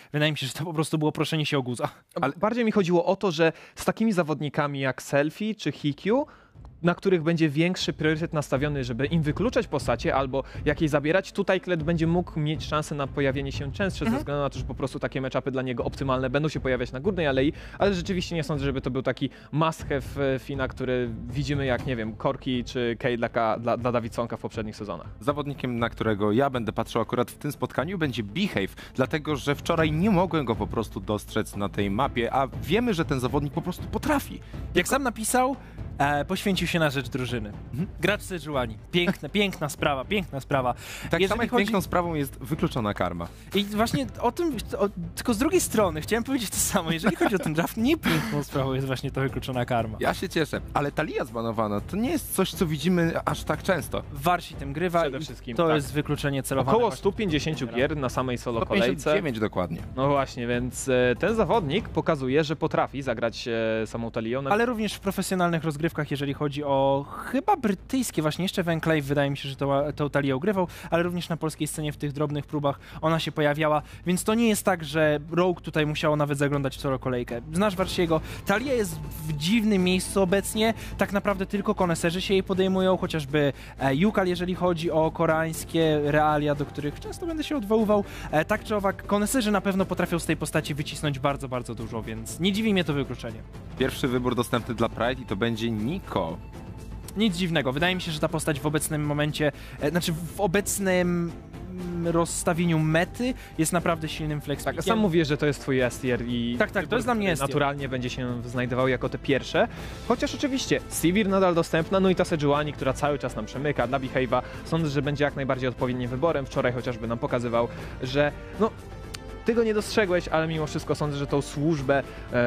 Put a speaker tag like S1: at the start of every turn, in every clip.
S1: wydaje mi się, że to po prostu było proszenie się o guza.
S2: Ale bardziej mi chodziło o to, że z takimi zawodnikami jak Selfie czy Hikyu, na których będzie większy priorytet nastawiony, żeby im wykluczać postacie albo jakieś zabierać, tutaj Kled będzie mógł mieć szansę na pojawienie się częstsze, ze względu na to, że po prostu takie matchupy dla niego optymalne będą się pojawiać na górnej alei, ale rzeczywiście nie sądzę, żeby to był taki must have Fina, który widzimy jak, nie wiem, Corki czy Kay dla Davidsonka w poprzednich sezonach.
S3: Zawodnikiem, na którego ja będę patrzył akurat w tym spotkaniu, będzie Behave, dlatego że wczoraj nie mogłem go po prostu dostrzec na tej mapie, a wiemy, że ten zawodnik po prostu potrafi.
S1: Jak sam napisał, poświęcił się na rzecz drużyny. Gracz Sejuani. Piękna sprawa, piękna sprawa.
S3: Tak
S1: Jeżeli
S3: samo jak piękną sprawą jest wykluczona karma.
S1: I właśnie o tym, tylko z drugiej strony chciałem powiedzieć to samo. Jeżeli chodzi o ten draft, nie piękną sprawą jest właśnie to wykluczona karma.
S3: Ja się cieszę, ale Talia zbanowana to nie jest coś, co widzimy aż tak często.
S1: Warsi tym grywa
S2: Przede
S1: i
S2: wszystkim,
S1: to
S2: tak.
S1: jest wykluczenie celowane.
S2: Około
S1: właśnie.
S2: 150 gier na samej solo kolejce.
S3: 159 dokładnie.
S2: No właśnie, więc ten zawodnik pokazuje, że potrafi zagrać samą Talią.
S1: Ale również w profesjonalnych rozgrywkach, jeżeli chodzi o chyba brytyjskie, właśnie jeszcze w Enclave wydaje mi się, że tą Talię ogrywał, ale również na polskiej scenie w tych drobnych próbach ona się pojawiała, więc to nie jest tak, że Rogue tutaj musiało nawet zaglądać w solo kolejkę. Znasz Warsiego, Talia jest w dziwnym miejscu obecnie, tak naprawdę tylko koneserzy się jej podejmują, chociażby Yukal, jeżeli chodzi o koreańskie realia, do których często będę się odwoływał. Tak czy owak, koneserzy na pewno potrafią z tej postaci wycisnąć bardzo, bardzo dużo, więc nie dziwi mnie to wykluczenie.
S3: Pierwszy wybór dostępny dla Pride i to będzie Nico.
S1: Nic dziwnego. Wydaje mi się, że ta postać w obecnym momencie, znaczy w obecnym rozstawieniu mety jest naprawdę silnym flexpickiem.
S2: Tak, sam mówię, że to jest twój S-tier i
S1: Tak, to jest dla mnie S-tier.
S2: naturalnie będzie się znajdował jako te pierwsze. Chociaż oczywiście Sivir nadal dostępna, no i ta Sejuani, która cały czas nam przemyka dla Behave'a, sądzę, że będzie jak najbardziej odpowiednim wyborem. Wczoraj chociażby nam pokazywał, że no ty go nie dostrzegłeś, ale mimo wszystko sądzę, że tą służbę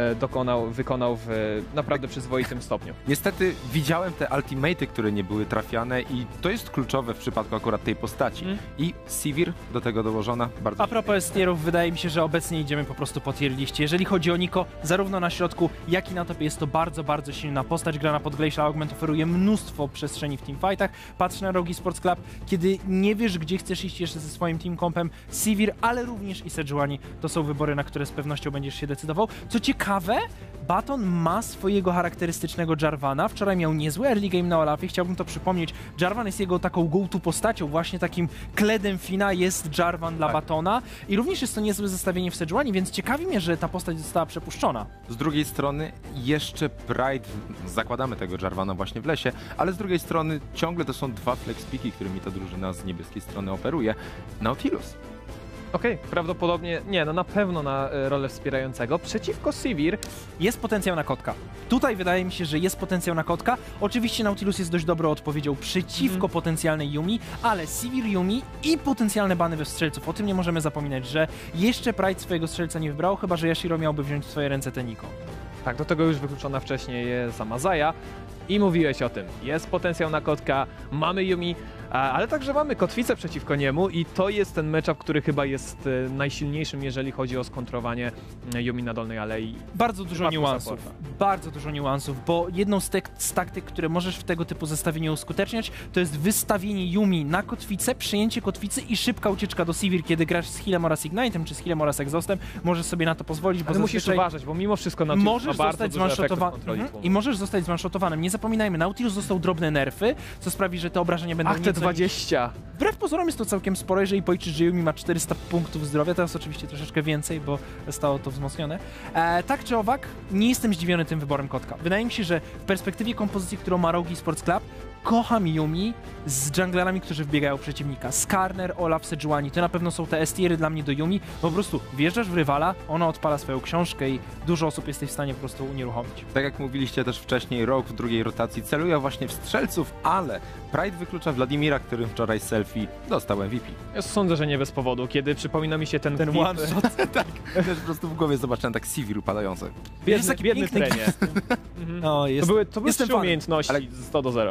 S2: wykonał w naprawdę przyzwoitym stopniu.
S3: Niestety widziałem te ultimaty, które nie były trafiane i to jest kluczowe w przypadku akurat tej postaci. I Sivir do tego dołożona bardzo.
S1: A propos S-tierów, wydaje mi się, że obecnie idziemy po prostu po tier liście. Jeżeli chodzi o Nico, zarówno na środku, jak i na topie jest to bardzo, bardzo silna postać. Gra na Podglacial Augment oferuje mnóstwo przestrzeni w teamfightach. Patrz na Rogue Sports Club, kiedy nie wiesz, gdzie chcesz iść jeszcze ze swoim team compem, Sivir, ale również i Sejuani to są wybory, na które z pewnością będziesz się decydował. Co ciekawe, Baton ma swojego charakterystycznego Jarvana. Wczoraj miał niezły early game na Olafie. Chciałbym to przypomnieć. Jarvan jest jego taką go-to postacią. Właśnie takim kledem Fina jest Jarvan dla Batona. I również jest to niezłe zestawienie w Sejuani, więc ciekawi mnie, że ta postać została przepuszczona.
S3: Z drugiej strony jeszcze Pride, zakładamy tego Jarvana właśnie w lesie, ale z drugiej strony ciągle to są dwa flexpiki, którymi ta drużyna z niebieskiej strony operuje. Nautilus.
S2: Okej, prawdopodobnie, nie, no na pewno na rolę wspierającego. Przeciwko Sivir
S1: jest potencjał na kotka. Tutaj wydaje mi się, że jest potencjał na kotka. Oczywiście Nautilus jest dość dobrą odpowiedzią przeciwko potencjalnej Yumi, ale Sivir, Yumi i potencjalne bany we strzelców. O tym nie możemy zapominać, że jeszcze Pride swojego strzelca nie wybrał, chyba że Yashiro miałby wziąć w swoje ręce Teniko.
S2: Tak, do tego już wykluczona wcześniej jest sama Zaya. I mówiłeś o tym, jest potencjał na kotka, mamy Yumi, ale także mamy kotwicę przeciwko niemu i to jest ten matchup, który chyba jest najsilniejszym, jeżeli chodzi o skontrowanie Yumi na dolnej alei.
S1: Bardzo dużo niuansów, bo jedną z taktyk, które możesz w tego typu zestawieniu uskuteczniać, to jest wystawienie Yumi na kotwicę, przyjęcie kotwicy i szybka ucieczka do Sivir, kiedy grasz z healem oraz Ignite'em, czy z healem oraz Exhaustem, możesz sobie na to pozwolić, bo
S2: ale musisz uważać, bo mimo wszystko Nautilus ma bardzo dużo efektów kontroli
S1: i możesz zostać zwanshotowanym. Nie zapominajmy, Nautilus dostał drobne nerfy, co sprawi, że te obrażenia będą
S2: te 20.
S1: Wbrew pozorom jest to całkiem sporo, jeżeli policzysz, że Yumi ma 400 punktów zdrowia, teraz oczywiście troszeczkę więcej, bo zostało to wzmocnione. Tak czy owak, nie jestem zdziwiony tym wyborem kotka. Wydaje mi się, że w perspektywie kompozycji, którą ma Rogue Sports Club, kocham Yumi z junglerami, którzy wbiegają przeciwnika. Skarner, Olaf, Sejuani, to na pewno są te S-tiery dla mnie do Yumi, po prostu wjeżdżasz w rywala, ona odpala swoją książkę i dużo osób jesteś w stanie po prostu unieruchomić.
S3: Tak jak mówiliście też wcześniej, Rogue w drugiej rotacji celuje właśnie w strzelców, ale Pride wyklucza Wladimira, którym wczoraj Selfie dostał MVP.
S2: Ja sądzę, że nie bez powodu, kiedy przypomina mi się ten
S1: one shot.
S3: Tak, też po prostu w głowie zobaczyłem tak Sivir upadający.
S2: Biedny trenie.
S1: No,
S2: To były 3 umiejętności,
S3: ale
S2: 100 do 0.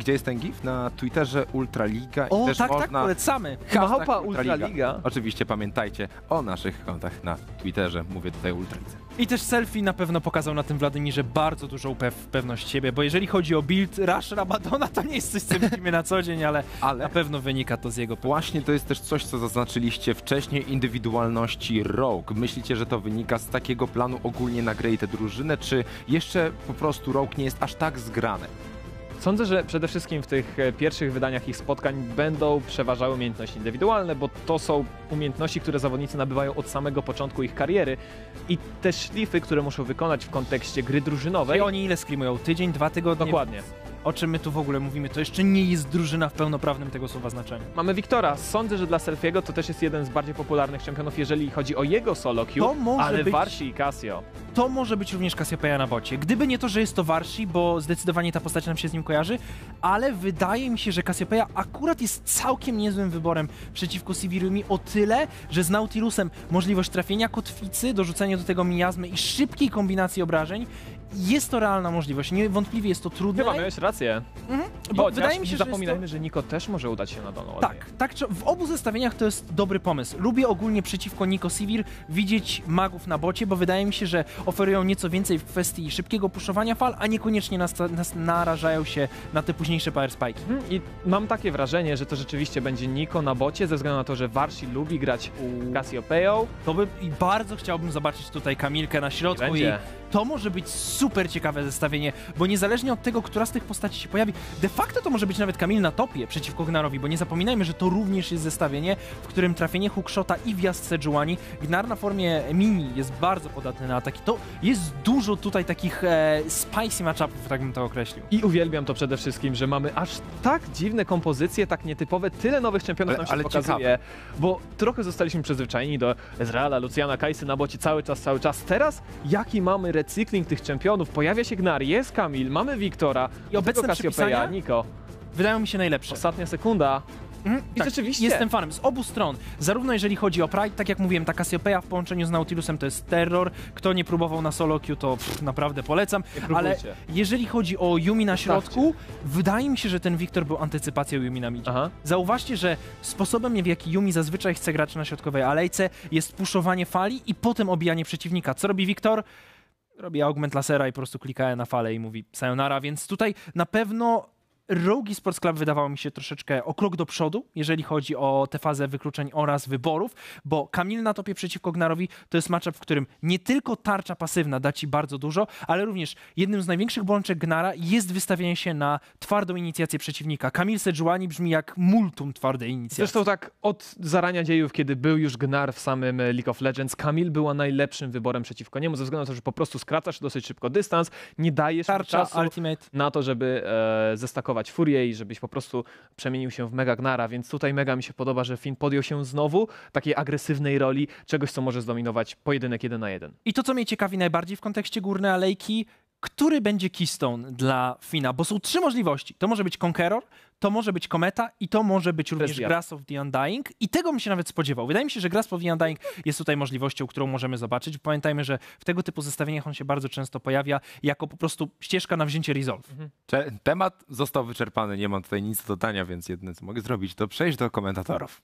S3: gdzie jest ten gif? Na Twitterze Ultraliga.
S1: O,
S3: I też
S1: tak,
S3: można...
S1: polecamy.
S3: Hashtag
S2: Małpa Ultraliga.
S3: Oczywiście pamiętajcie o naszych kontach na Twitterze. Mówię tutaj o Ultralidze.
S1: I też selfie na pewno pokazał na tym Władimirze bardzo dużą pewność siebie, bo jeżeli chodzi o build Rush Rabadona, to nie jest coś, co widzimy na co dzień, ale na pewno wynika to z jego pewności.
S3: Właśnie to jest też coś, co zaznaczyliście wcześniej, indywidualności Rogue. Myślicie, że to wynika z takiego planu ogólnie na grę i tę drużynę, czy jeszcze po prostu Rogue nie jest aż tak zgrane?
S2: Sądzę, że przede wszystkim w tych pierwszych wydaniach ich spotkań będą przeważały umiejętności indywidualne, bo to są umiejętności, które zawodnicy nabywają od samego początku ich kariery i te szlify, które muszą wykonać w kontekście gry drużynowej.
S1: I oni ile screamują? Tydzień, 2 tygodnie?
S2: Dokładnie.
S1: O czym my tu w ogóle mówimy? To jeszcze nie jest drużyna w pełnoprawnym tego słowa znaczeniu.
S2: Mamy Wiktora. Sądzę, że dla Selfiego to też jest jeden z bardziej popularnych czempionów, jeżeli chodzi o jego solo queue,
S1: To może
S2: ale
S1: być-
S2: Warsi i Casio.
S1: To może być również Cassiopeia na bocie. Gdyby nie to, że jest to Warsi, bo zdecydowanie ta postać nam się z nim kojarzy, ale wydaje mi się, że Cassiopeia akurat jest całkiem niezłym wyborem przeciwko Sivirumi o tyle, że z Nautilusem możliwość trafienia kotwicy, dorzucenia do tego miazmy i szybkiej kombinacji obrażeń. Jest to realna możliwość. Niewątpliwie jest to trudne.
S2: Chyba miałeś rację.
S1: Bo
S2: Chociaż
S1: wydaje mi się,
S2: nie
S1: że
S2: zapominajmy, że Niko też może udać się na dolną linię.
S1: tak, w obu zestawieniach to jest dobry pomysł. Lubię ogólnie przeciwko Niko Sivir widzieć magów na bocie, bo wydaje mi się, że oferują nieco więcej w kwestii szybkiego puszowania fal, a niekoniecznie narażają się na te późniejsze power spike'i.
S2: I mam takie wrażenie, że to rzeczywiście będzie Niko na bocie, ze względu na to, że Warsi lubi grać Cassiopeią.
S1: To by i bardzo chciałbym zobaczyć tutaj Kamilkę na środku i
S2: Będzie.
S1: to może być super ciekawe zestawienie, bo niezależnie od tego, która z tych postaci się pojawi, de facto to może być nawet Kamil na topie przeciwko Gnarowi, bo nie zapominajmy, że to również jest zestawienie, w którym trafienie hookshota i wjazd Sejuani. Gnar na formie mini jest bardzo podatny na ataki. To jest dużo tutaj takich spicy matchupów, tak bym to określił.
S2: I uwielbiam to przede wszystkim, że mamy aż tak dziwne kompozycje, tak nietypowe, tyle nowych czempionów nam się
S3: ale
S2: pokazuje, bo trochę zostaliśmy przyzwyczajeni do Ezreala, Luciana, Kajsy na bocie cały czas. Teraz jaki mamy recykling tych czempionów? Pojawia się Gnar, jest Kamil, mamy Wiktora
S1: I obecne
S2: Cassiopea,
S1: przypisania?
S2: Niko.
S1: Wydają mi się najlepsze.
S2: Ostatnia sekunda. I
S1: Tak,
S2: rzeczywiście.
S1: jestem fanem z obu stron. Zarówno jeżeli chodzi o Pride, tak jak mówiłem, ta Cassiopeia w połączeniu z Nautilusem to jest terror. Kto nie próbował na solo queue, to naprawdę polecam.
S2: próbujcie.
S1: Ale jeżeli chodzi o Yumi na środku, wydaje mi się, że ten Wiktor był antycypacją Yumi na midzie.
S2: Aha.
S1: Zauważcie, że sposobem, w jaki Yumi zazwyczaj chce grać na środkowej alejce, jest puszowanie fali i potem obijanie przeciwnika. Co robi Wiktor? Robi augment lasera i po prostu klika na falę i mówi sayonara, więc tutaj na pewno Rogue Esports Club wydawało mi się troszeczkę o krok do przodu, jeżeli chodzi o tę fazę wykluczeń oraz wyborów, bo Kamil na topie przeciwko Gnarowi to jest matchup, w którym nie tylko tarcza pasywna da ci bardzo dużo, ale również jednym z największych bolączek Gnara jest wystawienie się na twardą inicjację przeciwnika. Kamil Sejuani brzmi jak multum twardej inicjacji.
S2: Zresztą tak od zarania dziejów, kiedy był już Gnar w samym League of Legends, Kamil była najlepszym wyborem przeciwko niemu, ze względu na to, że po prostu skracasz dosyć szybko dystans, nie dajesz mu
S1: Tarcza,
S2: czasu
S1: ultimate.
S2: na to, żeby zestakować furię i żebyś po prostu przemienił się w Mega Gnara, więc tutaj mega mi się podoba, że Finn podjął się znowu takiej agresywnej roli, czegoś, co może zdominować pojedynek 1 na 1.
S1: I to, co mnie ciekawi najbardziej w kontekście górnej alejki, który będzie keystone dla Fina, bo są 3 możliwości. To może być Conqueror, to może być Kometa i to może być również
S2: wiatr.
S1: Grasp of the Undying i tego bym się nawet spodziewał. Wydaje mi się, że Grasp of the Undying jest tutaj możliwością, którą możemy zobaczyć. Pamiętajmy, że w tego typu zestawieniach on się bardzo często pojawia jako po prostu ścieżka na wzięcie resolve.
S3: Temat został wyczerpany, nie mam tutaj nic do dodania, więc jedyne co mogę zrobić to przejść do komentatorów.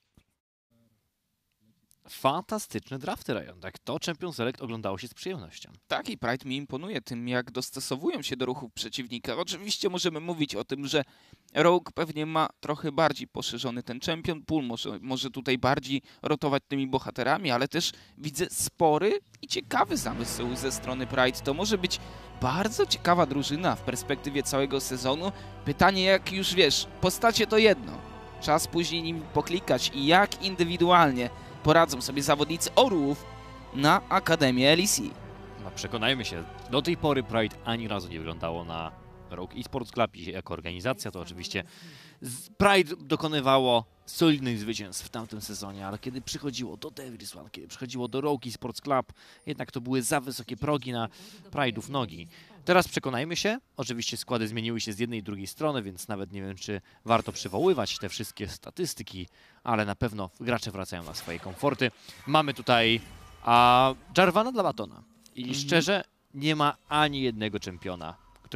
S4: Fantastyczne drafty, Ryan. Tak, to Champion Select oglądało się z przyjemnością.
S5: Tak, i Pride mi imponuje tym, jak dostosowują się do ruchów przeciwnika. Oczywiście możemy mówić o tym, że Rogue pewnie ma trochę bardziej poszerzony ten champion pool, może tutaj bardziej rotować tymi bohaterami, ale też widzę spory i ciekawy zamysł ze strony Pride. To może być bardzo ciekawa drużyna w perspektywie całego sezonu. Pytanie, jak już wiesz, postacie to jedno. Czas później nim poklikać i jak indywidualnie poradzą sobie zawodnicy Orłów na Akademię LEC.
S4: No, przekonajmy się, do tej pory Pride ani razu nie wyglądało na Rogue Esports Club i jako organizacja, to oczywiście Pride dokonywało solidnych zwycięstw w tamtym sezonie, ale kiedy przychodziło do Devil's One, kiedy przychodziło do Rogue Esports Club, jednak to były za wysokie progi na Pride'ów nogi. Teraz przekonajmy się, oczywiście składy zmieniły się z jednej i drugiej strony, więc nawet nie wiem, czy warto przywoływać te wszystkie statystyki, ale na pewno gracze wracają na swoje komforty. Mamy tutaj Jarvana dla Batona i szczerze nie ma ani jednego czempiona, który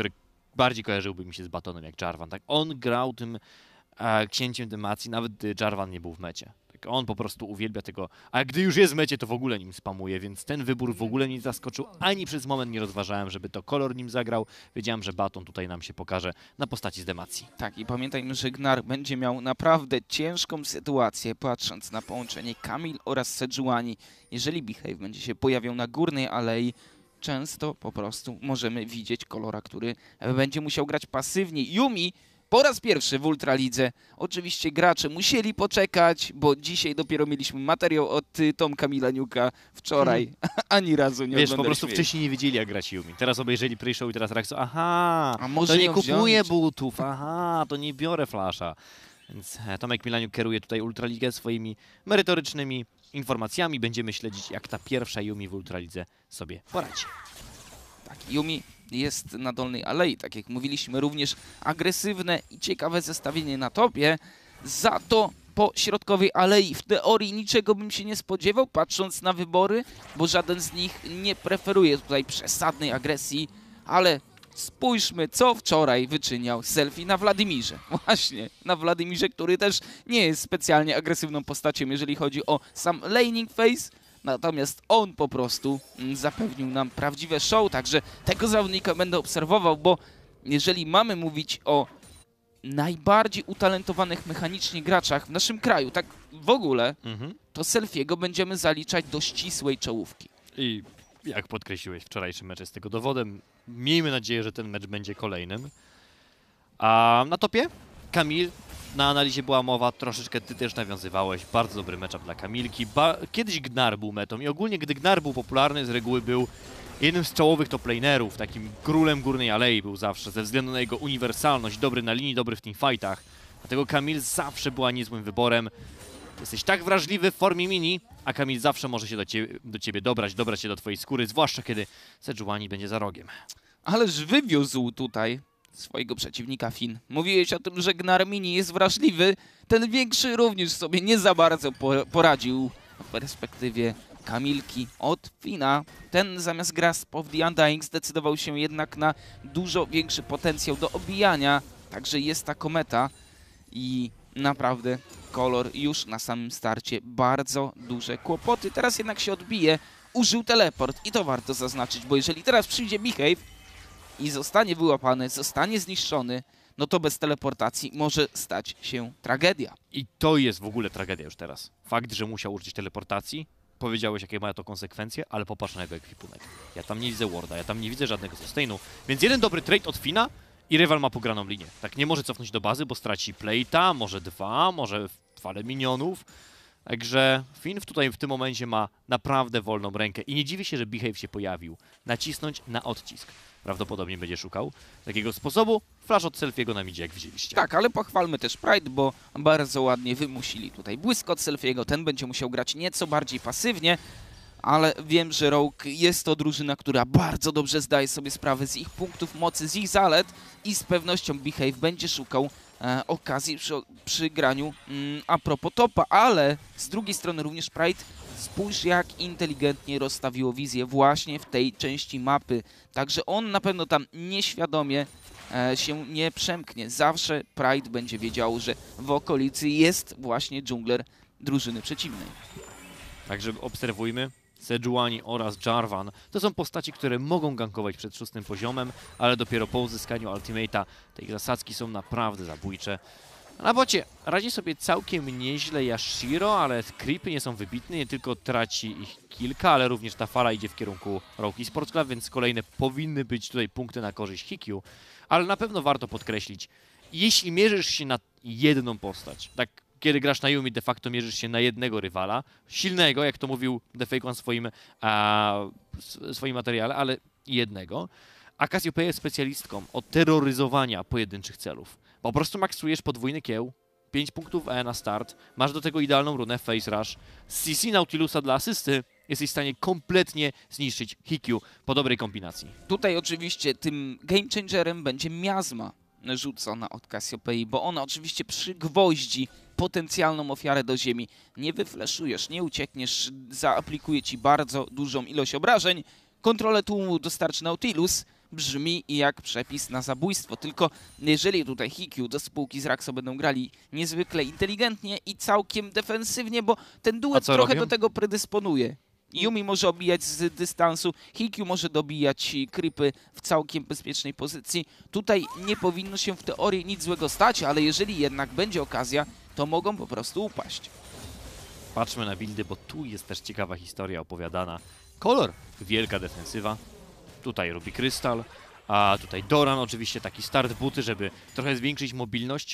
S4: bardziej kojarzyłby mi się z Batonem jak Jarvan. Tak? On grał tym księciem Demacji, nawet gdy Jarvan nie był w mecie. Tak? On po prostu uwielbia tego, a gdy już jest w mecie, to w ogóle nim spamuje, więc ten wybór w ogóle mnie nie zaskoczył. Ani przez moment nie rozważałem, żeby to Kolor nim zagrał. Wiedziałem, że Baton tutaj nam się pokaże na postaci z Demacji.
S5: Tak, i pamiętajmy, że Gnar będzie miał naprawdę ciężką sytuację, patrząc na połączenie Kamil oraz Sejuani. Jeżeli Beehive będzie się pojawiał na górnej alei, często po prostu możemy widzieć Kolora, który będzie musiał grać pasywnie. Yumi po raz pierwszy w Ultralidze. Oczywiście gracze musieli poczekać, bo dzisiaj dopiero mieliśmy materiał od Tomka Milaniuka. Wczoraj ani razu nie
S4: Wiesz, po prostu
S5: oglądaliśmy jej.
S4: wcześniej nie wiedzieli, jak grać Yumi. Teraz obejrzeli pre-show i teraz reakcja, aha,
S5: A może
S4: to nie
S5: ją
S4: kupuję
S5: wziąć?
S4: butów, aha, to nie biorę flasha. Więc Tomek Milaniuk kieruje tutaj Ultraligę swoimi merytorycznymi informacjami. Będziemy śledzić, jak ta pierwsza Yumi w Ultralidze sobie poradzi.
S5: Tak, Yumi jest na dolnej alei, tak jak mówiliśmy, również agresywne i ciekawe zestawienie na topie. Za to po środkowej alei w teorii niczego bym się nie spodziewał, patrząc na wybory, bo żaden z nich nie preferuje tutaj przesadnej agresji, ale spójrzmy, co wczoraj wyczyniał Selfie na Władimirze. Właśnie, na Władimirze, który też nie jest specjalnie agresywną postacią, jeżeli chodzi o sam laning phase. Natomiast on po prostu zapewnił nam prawdziwe show, także tego zawodnika będę obserwował, bo jeżeli mamy mówić o najbardziej utalentowanych mechanicznie graczach w naszym kraju, tak w ogóle, to Selfiego będziemy zaliczać do ścisłej czołówki.
S4: I jak podkreśliłeś, wczorajszy mecz jest tego dowodem. Miejmy nadzieję, że ten mecz będzie kolejnym. A na topie Kamil. Na analizie była mowa, troszeczkę ty też nawiązywałeś, bardzo dobry matchup dla Kamilki. Kiedyś Gnar był metą i ogólnie gdy Gnar był popularny, z reguły był jednym z czołowych top lanerów, takim królem górnej alei był zawsze, ze względu na jego uniwersalność, dobry na linii, dobry w teamfightach. Dlatego Kamil zawsze była niezłym wyborem. Jesteś tak wrażliwy w formie mini, a Kamil zawsze może się do ciebie dobrać się do twojej skóry, zwłaszcza kiedy Sejuani będzie za rogiem.
S5: Ależ wywiózł tutaj swojego przeciwnika Finn. Mówiłeś o tym, że Gnar mini jest wrażliwy. Ten większy również sobie nie za bardzo poradził w perspektywie Kamilki od Finna. Ten zamiast Grasp of the Undying zdecydował się jednak na dużo większy potencjał do obijania. Także jest ta kometa i naprawdę Kolor już na samym starcie bardzo duże kłopoty. Teraz jednak się odbije. Użył teleport i to warto zaznaczyć, bo jeżeli teraz przyjdzie Beehive i zostanie wyłapany, zostanie zniszczony, no to bez teleportacji może stać się tragedia.
S4: I to jest w ogóle tragedia już teraz. Fakt, że musiał użyć teleportacji, powiedziałeś, jakie ma to konsekwencje, ale popatrz na jego ekwipunek. Ja tam nie widzę warda, ja tam nie widzę żadnego sustainu, więc jeden dobry trade od Finna i rywal ma pograną linię. Tak, nie może cofnąć do bazy, bo straci plate'a, może dwa, może falę minionów. Także Finn tutaj w tym momencie ma naprawdę wolną rękę i nie dziwię się, że Beehive się pojawił. Nacisnąć na odcisk. Prawdopodobnie będzie szukał takiego sposobu. Flash od Selfiego nam idzie, jak widzieliście.
S5: Tak, ale pochwalmy też Pride, bo bardzo ładnie wymusili tutaj błysk od Selfiego. Ten będzie musiał grać nieco bardziej pasywnie, ale wiem, że Rogue jest to drużyna, która bardzo dobrze zdaje sobie sprawę z ich punktów mocy, z ich zalet i z pewnością Beehive będzie szukał okazji przy graniu a propos topa, ale z drugiej strony również Pride, spójrz jak inteligentnie rozstawiło wizję właśnie w tej części mapy, także on na pewno tam nieświadomie się nie przemknie. Zawsze Pride będzie wiedział, że w okolicy jest właśnie dżungler drużyny przeciwnej.
S4: Także obserwujmy. Sejuani oraz Jarvan to są postaci, które mogą gankować przed 6. poziomem, ale dopiero po uzyskaniu ultimate'a te ich zasadzki są naprawdę zabójcze. Na bocie radzi sobie całkiem nieźle Yashiro, ale creepy nie są wybitne, nie tylko traci ich kilka, ale również ta fala idzie w kierunku Rogue Esports Club, więc kolejne powinny być tutaj punkty na korzyść Hikyu, ale na pewno warto podkreślić, jeśli mierzysz się na jedną postać, tak kiedy grasz na Yumi, de facto mierzysz się na jednego rywala, silnego, jak to mówił The Fake One w swoim materiale, ale jednego. A Cassiopeia jest specjalistką od terroryzowania pojedynczych celów. Po prostu maksujesz podwójny kieł, 5 punktów E na start, masz do tego idealną runę Face Rush, CC Nautilusa dla asysty, jesteś w stanie kompletnie zniszczyć Hikyu po dobrej kombinacji.
S5: Tutaj oczywiście tym game changerem będzie miazma rzucona od Cassiopei, bo ona oczywiście przygwoździ potencjalną ofiarę do ziemi. Nie wyfleszujesz, nie uciekniesz, zaaplikuje ci bardzo dużą ilość obrażeń. Kontrolę tłumu dostarczy Nautilus, brzmi jak przepis na zabójstwo. Tylko jeżeli tutaj Hikyu do spółki z Raxo będą grali niezwykle inteligentnie i całkiem defensywnie, bo ten duet
S4: co
S5: trochę
S4: robią?
S5: do tego predysponuje. Yumi może obijać z dystansu, Hikyu może dobijać creepy w całkiem bezpiecznej pozycji. Tutaj nie powinno się w teorii nic złego stać, ale jeżeli jednak będzie okazja, to mogą po prostu upaść.
S4: Patrzmy na buildy, bo tu jest też ciekawa historia opowiadana. Kolor, wielka defensywa. Tutaj robi Krystal, a tutaj Doran, oczywiście taki start buty, żeby trochę zwiększyć mobilność,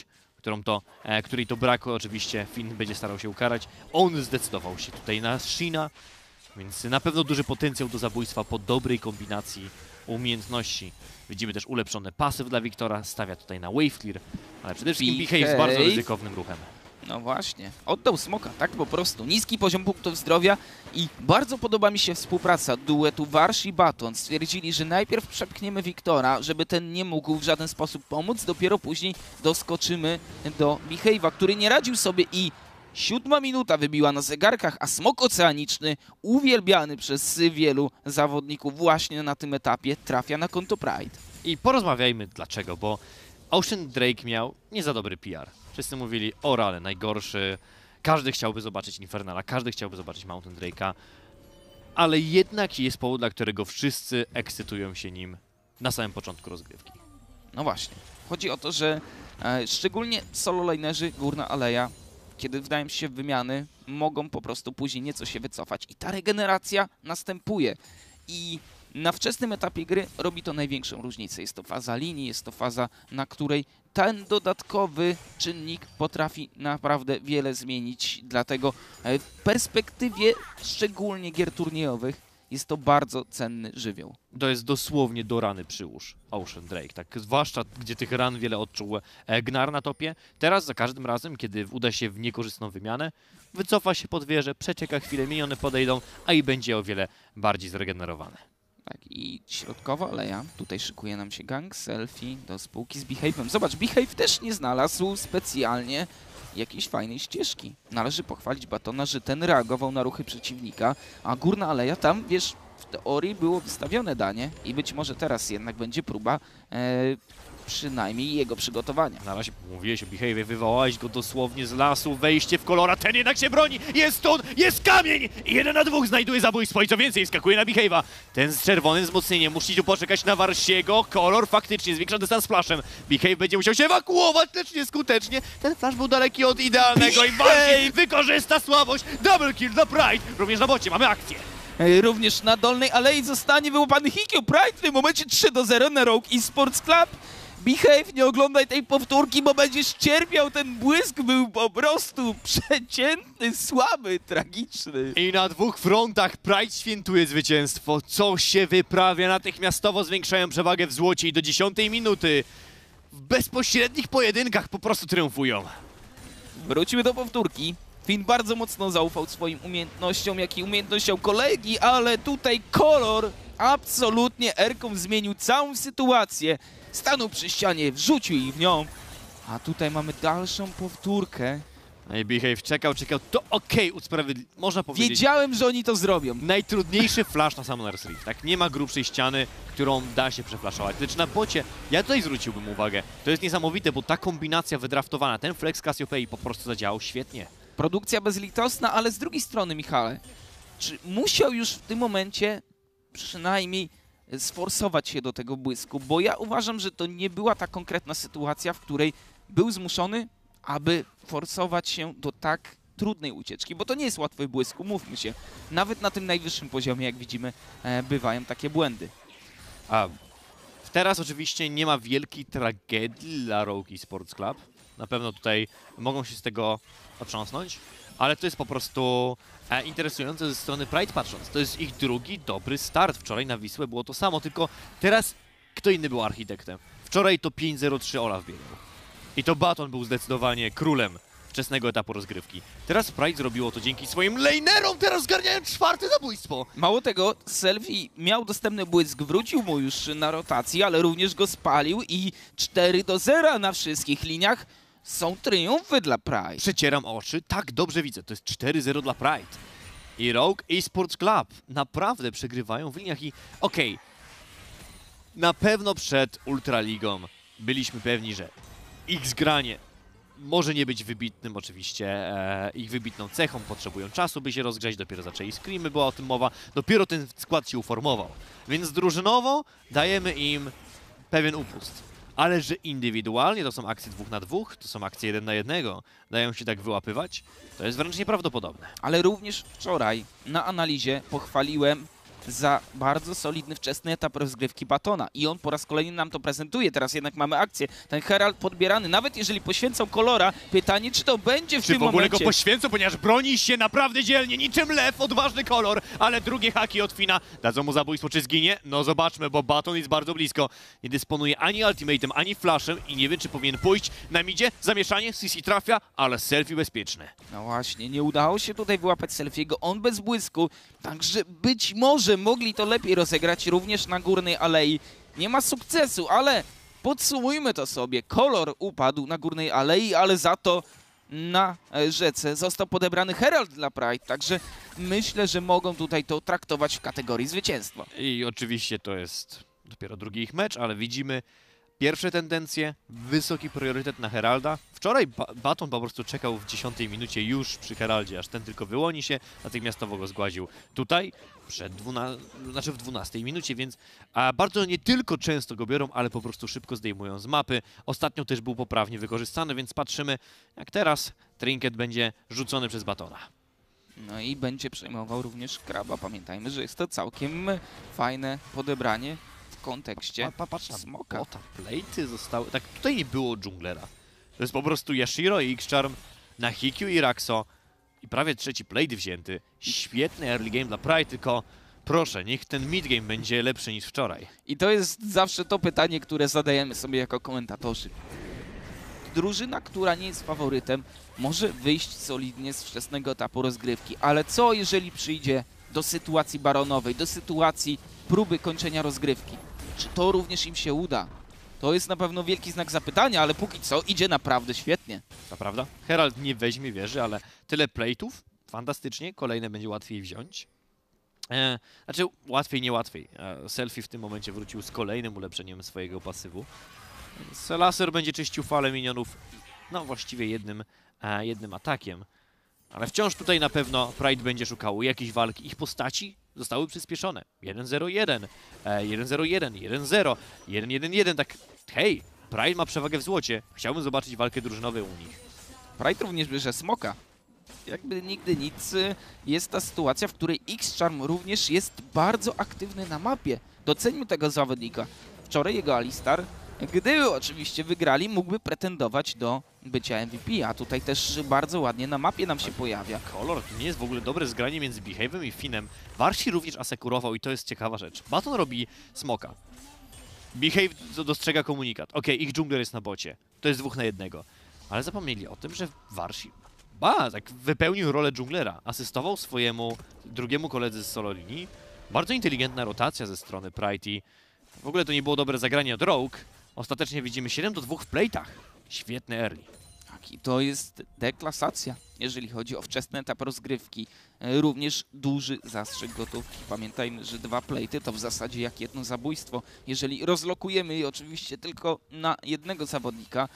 S4: której to brakło. Oczywiście Finn będzie starał się ukarać. On zdecydował się tutaj na Shina, więc na pewno duży potencjał do zabójstwa po dobrej kombinacji umiejętności. Widzimy też ulepszony pasyw dla Wiktora, stawia tutaj na Wave Clear, ale przede wszystkim Behave z bardzo ryzykownym ruchem.
S5: No właśnie, oddał smoka, tak po prostu. Niski poziom punktów zdrowia i bardzo podoba mi się współpraca duetu Warsh i Baton. Stwierdzili, że najpierw przepchniemy Wiktora, żeby ten nie mógł w żaden sposób pomóc, dopiero później doskoczymy do Behave'a, który nie radził sobie i 7 minuta wybiła na zegarkach, a smok oceaniczny, uwielbiany przez wielu zawodników właśnie na tym etapie, trafia na konto Pride.
S4: I porozmawiajmy dlaczego, bo Ocean Drake miał nie za dobry PR. Wszyscy mówili, o rale, najgorszy, każdy chciałby zobaczyć Infernala, każdy chciałby zobaczyć Mountain Drake'a, ale jednak jest powód, dla którego wszyscy ekscytują się nim na samym początku rozgrywki.
S5: No właśnie, chodzi o to, że szczególnie solo-lanerzy, Górna Aleja, kiedy wdają się w wymiany, mogą po prostu później nieco się wycofać i ta regeneracja następuje. I na wczesnym etapie gry robi to największą różnicę. Jest to faza linii, jest to faza, na której ten dodatkowy czynnik potrafi naprawdę wiele zmienić. Dlatego w perspektywie szczególnie gier turniejowych jest to bardzo cenny żywioł.
S4: To jest dosłownie do rany przyłóż Ocean Drake, tak? Zwłaszcza gdzie tych ran wiele odczuł Gnar na topie. Teraz za każdym razem, kiedy uda się w niekorzystną wymianę, wycofa się pod wieżę, przecieka chwilę, miniony podejdą, a i będzie o wiele bardziej zregenerowane.
S5: Tak, i środkowa aleja. Tutaj szykuje nam się gang selfie do spółki z Behave'em. Zobacz, Behave też nie znalazł specjalnie jakiejś fajnej ścieżki. Należy pochwalić Batona, że ten reagował na ruchy przeciwnika, a Górna Aleja tam, wiesz, w teorii było wystawione danie i być może teraz jednak będzie próba przynajmniej jego przygotowania.
S4: Na razie mówiłeś o Behave, wywołałeś go dosłownie z lasu, wejście w kolora, ten jednak się broni, jest stąd, jest kamień! 1 na 2 znajduje zabójstwo i co więcej, skakuje na Behave'a. Ten z czerwonym wzmocnieniem musi tu poczekać na Warsiego, kolor faktycznie zwiększa dystans flashem. Behave będzie musiał się ewakuować, lecz nieskutecznie. Ten flash był daleki od idealnego i Warsi wykorzysta słabość. Double kill dla Pride, również na bocie mamy akcję.
S5: Również na dolnej alei zostanie wyłapany Hikyu. Pride w tym momencie 3-0 na Rogue Esports Club. Behave, nie oglądaj tej powtórki, bo będziesz cierpiał. Ten błysk był po prostu przeciętny, słaby, tragiczny.
S4: I na 2 frontach Pride świętuje zwycięstwo. Co się wyprawia? Natychmiastowo zwiększają przewagę w złocie i do 10 minuty w bezpośrednich pojedynkach po prostu triumfują.
S5: Wrócimy do powtórki. Finn bardzo mocno zaufał swoim umiejętnościom, jak i umiejętnościom kolegi, ale tutaj kolor absolutnie Erką zmienił całą sytuację. Stanął przy ścianie, wrzucił ich w nią, a tutaj mamy dalszą powtórkę.
S4: No i Behave czekał, to okej, można powiedzieć.
S5: Wiedziałem, że oni to zrobią.
S4: Najtrudniejszy flash na Summoner's Rift, tak? Nie ma grubszej ściany, którą da się przeflaszować. Lecz na bocie, ja tutaj zwróciłbym uwagę, to jest niesamowite, bo ta kombinacja wydraftowana, ten flex Cassiopeii po prostu zadziałał świetnie.
S5: Produkcja bezlitosna, ale z drugiej strony, Michale, czy musiał już w tym momencie przynajmniej sforsować się do tego błysku? Bo ja uważam, że to nie była ta konkretna sytuacja, w której był zmuszony, aby forsować się do tak trudnej ucieczki, bo to nie jest łatwy błysk, umówmy się. Nawet na tym najwyższym poziomie, jak widzimy, bywają takie błędy.
S4: A teraz oczywiście nie ma wielkiej tragedii dla Rogue Esports Club. Na pewno tutaj mogą się z tego otrząsnąć, ale to jest po prostu interesujące ze strony Pride patrząc. To jest ich drugi dobry start. Wczoraj na Wisłę było to samo, tylko teraz kto inny był architektem? Wczoraj to 5-0-3 Olaf biegał. I to Baton był zdecydowanie królem wczesnego etapu rozgrywki. Teraz Pride zrobiło to dzięki swoim lanerom, teraz zgarniają 4. zabójstwo.
S5: Mało tego, Selfie miał dostępny błysk, wrócił mu już na rotacji, ale również go spalił i 4-0 na wszystkich liniach. Są triumfy dla Pride.
S4: Przecieram oczy, tak dobrze widzę, to jest 4-0 dla Pride. I Rogue Esports Club naprawdę przegrywają w liniach i okej, Na pewno przed Ultraligą byliśmy pewni, że ich zgranie może nie być wybitnym oczywiście, ich wybitną cechą, potrzebują czasu, by się rozgrzać, dopiero zaczęli screamy, była o tym mowa, dopiero ten skład się uformował. Więc drużynowo dajemy im pewien upust. Ale że indywidualnie to są akcje 2 na 2, to są akcje 1 na 1, dają się tak wyłapywać, to jest wręcz nieprawdopodobne.
S5: Ale również wczoraj na analizie pochwaliłem za bardzo solidny wczesny etap rozgrywki Batona i on po raz kolejny nam to prezentuje. Teraz jednak mamy akcję. Ten Herald podbierany, nawet jeżeli poświęcą kolora, pytanie, czy to będzie w
S4: Czy
S5: tym
S4: w ogóle
S5: momencie...
S4: go poświęcą, ponieważ broni się naprawdę dzielnie, niczym lew, odważny kolor, ale drugie haki od Fina dadzą mu zabójstwo, czy zginie? No zobaczmy, bo Baton jest bardzo blisko. Nie dysponuje ani ultimatem, ani flashem i nie wie, czy powinien pójść na midzie. Zamieszanie, CC trafia, ale selfie bezpieczne.
S5: No właśnie, nie udało się tutaj wyłapać Selfiego, on bez błysku, także być może mogli to lepiej rozegrać również na górnej alei. Nie ma sukcesu, ale podsumujmy to sobie. Kolor upadł na górnej alei, ale za to na rzece został podebrany Herald dla Pride, także myślę, że mogą tutaj to traktować w kategorii zwycięstwa.
S4: I oczywiście to jest dopiero drugi ich mecz, ale widzimy pierwsze tendencje, wysoki priorytet na Heralda. Wczoraj Baton po prostu czekał w 10 minucie już przy Heraldzie, aż ten tylko wyłoni się, natychmiastowo go zgładził tutaj w 12 minucie, więc bardzo nie tylko często go biorą, ale po prostu szybko zdejmują z mapy. Ostatnio też był poprawnie wykorzystany, więc patrzymy, jak teraz Trinket będzie rzucony przez Batona.
S5: No i będzie przejmował również Kraba. Pamiętajmy, że jest to całkiem fajne podebranie w kontekście
S4: Patrz na
S5: Smoka.
S4: bota, plate'y zostały... Tak, tutaj nie było dżunglera. To jest po prostu Yashiro i X-Charm na Hikyu i Raxo i prawie trzeci plate wzięty. Świetny early game dla Pride, tylko proszę, niech ten mid game będzie lepszy niż wczoraj.
S5: I to jest zawsze to pytanie, które zadajemy sobie jako komentatorzy. Drużyna, która nie jest faworytem, może wyjść solidnie z wczesnego etapu rozgrywki, ale co jeżeli przyjdzie do sytuacji baronowej, do sytuacji próby kończenia rozgrywki? Czy to również im się uda? To jest na pewno wielki znak zapytania, ale póki co idzie naprawdę świetnie.
S4: To prawda? Herald nie weźmie wieży, ale tyle plate'ów, fantastycznie, kolejne będzie łatwiej wziąć. Znaczy łatwiej, nie łatwiej. Selfie w tym momencie wrócił z kolejnym ulepszeniem swojego pasywu. Więc laser będzie czyścił falę minionów, no właściwie jednym atakiem. Ale wciąż tutaj na pewno Pride będzie szukało jakiejś walki. Ich postaci zostały przyspieszone. 1-0-1, 1-0-1, 1-0, 1-1-1. Tak, hej, Pride ma przewagę w złocie. Chciałbym zobaczyć walkę drużynową u nich.
S5: Pride również bierze Smoka. Jakby nigdy nic, jest ta sytuacja, w której X-Charm również jest bardzo aktywny na mapie. Doceńmy tego zawodnika. Wczoraj jego Alistar, gdyby oczywiście wygrali, mógłby pretendować do bycia MVP, a tutaj też bardzo ładnie na mapie nam się pojawia.
S4: Kolor to nie jest w ogóle dobre zgranie między Behave'em i Finem. Warsi również asekurował i to jest ciekawa rzecz. Baton robi smoka. Behave dostrzega komunikat. Okej, ich dżungler jest na bocie. To jest 2 na 1. Ale zapomnieli o tym, że Warsi tak wypełnił rolę dżunglera. Asystował swojemu drugiemu koledze z solo linii. Bardzo inteligentna rotacja ze strony Pride i w ogóle to nie było dobre zagranie od Rogue. Ostatecznie widzimy 7-2 w plate'ach. Świetny early.
S5: Tak, i to jest deklasacja, jeżeli chodzi o wczesny etap rozgrywki. Również duży zastrzyk gotówki. Pamiętajmy, że 2 plate'y to w zasadzie jak jedno zabójstwo. Jeżeli rozlokujemy je oczywiście tylko na jednego zawodnika,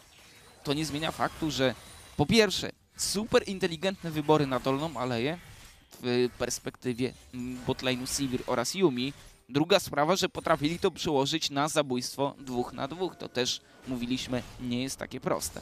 S5: to nie zmienia faktu, że po pierwsze super inteligentne wybory na dolną aleję w perspektywie botlane'u Sivir oraz Yumi. Druga sprawa, że potrafili to przełożyć na zabójstwo 2 na 2. To też, mówiliśmy, nie jest takie proste.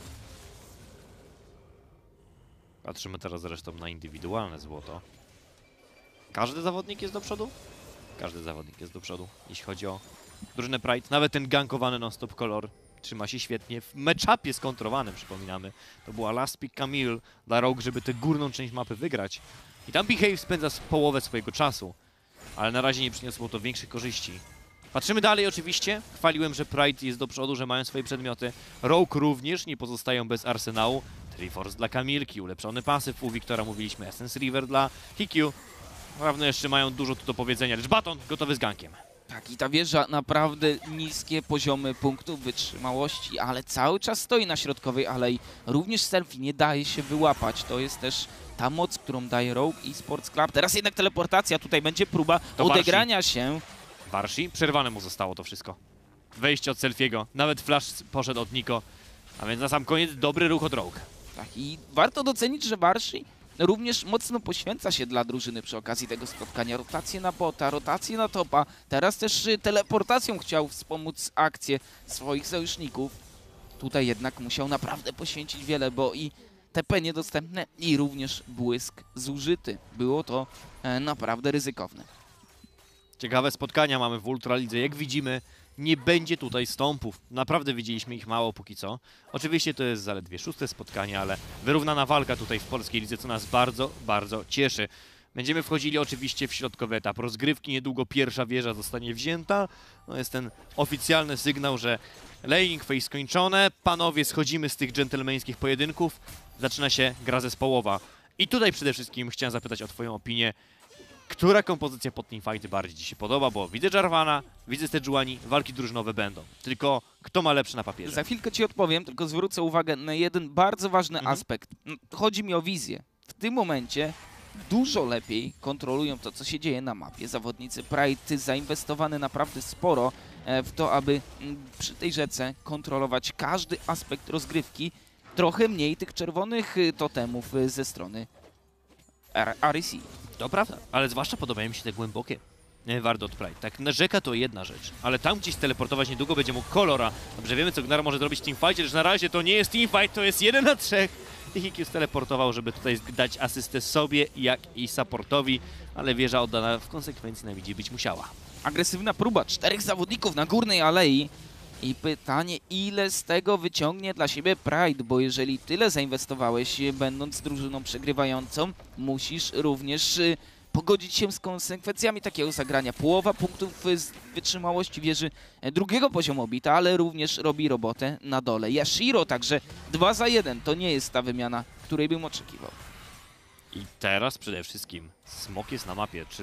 S4: Patrzymy teraz zresztą na indywidualne złoto. Każdy zawodnik jest do przodu? Każdy zawodnik jest do przodu, jeśli chodzi o drużynę Pride. Nawet ten gankowany non-stop kolor trzyma się świetnie. W matchupie skontrowanym, przypominamy. To była last pick Camille dla Rogue, żeby tę górną część mapy wygrać. I tam Behave spędza połowę swojego czasu. Ale na razie nie przyniosło to większych korzyści. Patrzymy dalej oczywiście. Chwaliłem, że Pride jest do przodu, że mają swoje przedmioty. Rogue również nie pozostają bez arsenału. Triforce dla Kamilki, ulepszony pasyw u Wiktora, mówiliśmy, Essence River dla Hikyu. Na pewno jeszcze mają dużo tu do powiedzenia, lecz Baton gotowy z gankiem.
S5: Tak, i ta wieża naprawdę niskie poziomy punktów wytrzymałości, ale cały czas stoi na środkowej alei. Również Selfie nie daje się wyłapać. To jest też ta moc, którą daje Rogue Esports Club. Teraz jednak teleportacja, tutaj będzie próba odegrania się
S4: Warshi, przerwane mu zostało to wszystko. Wejście od Selfiego, nawet flash poszedł od Niko, a więc na sam koniec dobry ruch od Rogue.
S5: Tak, i warto docenić, że Warshi również mocno poświęca się dla drużyny przy okazji tego spotkania. Rotacje na bota, rotacje na topa, teraz też teleportacją chciał wspomóc akcję swoich sojuszników. Tutaj jednak musiał naprawdę poświęcić wiele, bo i TP niedostępne i również błysk zużyty. Było to naprawdę ryzykowne.
S4: Ciekawe spotkania mamy w Ultralidze. Jak widzimy, nie będzie tutaj stąpów. Naprawdę widzieliśmy ich mało póki co. Oczywiście to jest zaledwie 6. spotkanie, ale wyrównana walka tutaj w polskiej lidze, co nas bardzo, bardzo cieszy. Będziemy wchodzili oczywiście w środkowy etap rozgrywki. Niedługo pierwsza wieża zostanie wzięta. No jest ten oficjalny sygnał, że laning phase skończone. Panowie, schodzimy z tych dżentelmeńskich pojedynków. Zaczyna się gra zespołowa. I tutaj przede wszystkim chciałem zapytać o twoją opinię. Która kompozycja pod teamfighty bardziej ci się podoba? Bo widzę Jarvana, widzę Sejuani, walki drużynowe będą. Tylko kto ma lepsze na papierze?
S5: Za chwilkę ci odpowiem, tylko zwrócę uwagę na jeden bardzo ważny aspekt. Chodzi mi o wizję. W tym momencie dużo lepiej kontrolują to, co się dzieje na mapie. Zawodnicy Pride zainwestowany naprawdę sporo w to, aby przy tej rzece kontrolować każdy aspekt rozgrywki. Trochę mniej tych czerwonych totemów ze strony RC.
S4: To prawda, ale zwłaszcza podobają mi się te głębokie wardy od Pride. Tak, rzeka to jedna rzecz, ale tam gdzieś teleportować niedługo będzie mógł Kolora. Dobrze wiemy, co Gnar może zrobić w teamfightie, lecz na razie to nie jest teamfight, to jest 1 na 3. I Hikius teleportował, żeby tutaj dać asystę sobie, jak i supportowi, ale wieża oddana w konsekwencji na widzi być musiała.
S5: Agresywna próba 4 zawodników na górnej alei. I pytanie, ile z tego wyciągnie dla siebie Pride, bo jeżeli tyle zainwestowałeś, będąc drużyną przegrywającą, musisz również pogodzić się z konsekwencjami takiego zagrania. Połowa punktów z wytrzymałości wieży drugiego poziomu obita, ale również robi robotę na dole. Yashiro także 2 za 1, to nie jest ta wymiana, której bym oczekiwał.
S4: I teraz przede wszystkim smok jest na mapie, czy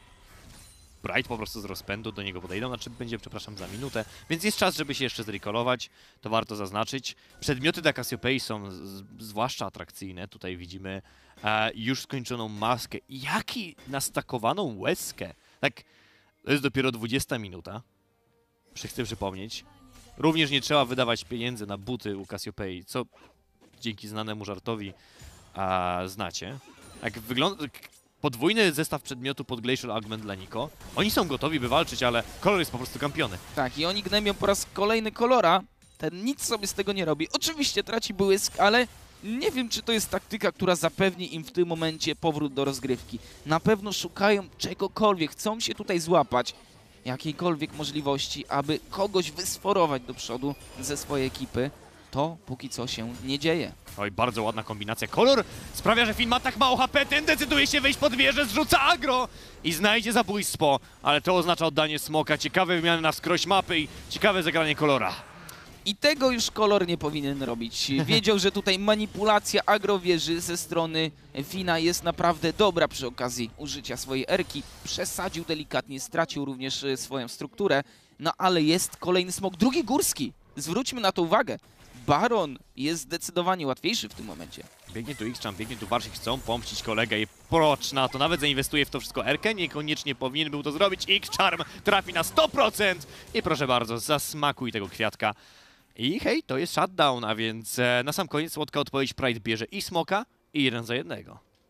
S4: Pride po prostu z rozpędu do niego podejdą, znaczy będzie, przepraszam, za minutę, więc jest czas, żeby się jeszcze zrecallować, to warto zaznaczyć. Przedmioty dla Cassiopeii są zwłaszcza atrakcyjne, tutaj widzimy już skończoną maskę, jak i nastakowaną łezkę. Tak, to jest dopiero 20 minuta, chcę przypomnieć. Również nie trzeba wydawać pieniędzy na buty u Cassiopeii, co dzięki znanemu żartowi znacie. Jak wygląda... Podwójny zestaw przedmiotu pod Glacial Augment dla Niko. Oni są gotowi, by walczyć, ale kolor jest po prostu kampiony.
S5: Tak, i oni gnębią po raz kolejny Kolora. Ten nic sobie z tego nie robi. Oczywiście traci błysk, ale nie wiem, czy to jest taktyka, która zapewni im w tym momencie powrót do rozgrywki. Na pewno szukają czegokolwiek, chcą się tutaj złapać, jakiejkolwiek możliwości, aby kogoś wysforować do przodu ze swojej ekipy. To póki co się nie dzieje.
S4: Oj, bardzo ładna kombinacja. Kolor sprawia, że Finn ma tak mało HP, ten decyduje się wejść pod wieżę, zrzuca agro i znajdzie zabójstwo, ale to oznacza oddanie smoka. Ciekawe wymiany na wskroś mapy i ciekawe zagranie Kolora.
S5: I tego już Kolor nie powinien robić. Wiedział, że tutaj manipulacja agrowieży ze strony Finna jest naprawdę dobra przy okazji użycia swojej erki. Przesadził delikatnie, stracił również swoją strukturę, no ale jest kolejny smok, drugi górski. Zwróćmy na to uwagę. Baron jest zdecydowanie łatwiejszy w tym momencie.
S4: Biegnie tu X-Champ, biegnie tu Warshi, chcą pomścić kolegę i procz na to. Nawet zainwestuje w to wszystko Erkę, niekoniecznie powinien był to zrobić. X-Charm trafi na 100% i proszę bardzo, zasmakuj tego kwiatka. I hej, to jest shutdown, a więc na sam koniec słodka odpowiedź Pride bierze i smoka i 1 za 1.